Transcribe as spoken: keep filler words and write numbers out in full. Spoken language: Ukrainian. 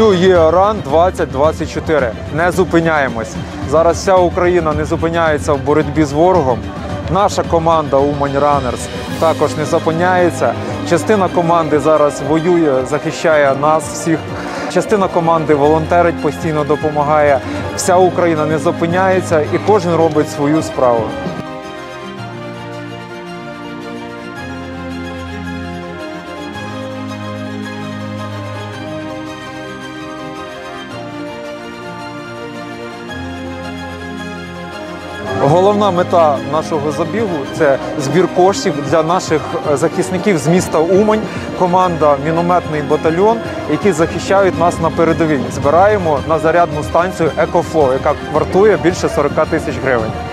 бою є ран двадцять двадцять чотири. Не зупиняємось. Зараз вся Україна не зупиняється в боротьбі з ворогом. Наша команда Умань Ранерс також не зупиняється. Частина команди зараз воює, захищає нас всіх. Частина команди волонтерить, постійно допомагає. Вся Україна не зупиняється і кожен робить свою справу. Головна мета нашого забігу – це збір коштів для наших захисників з міста Умань, команда «Мінометний батальйон», які захищають нас на передовій. Збираємо на зарядну станцію «Екофлоу», яка вартує більше сорока тисяч гривень.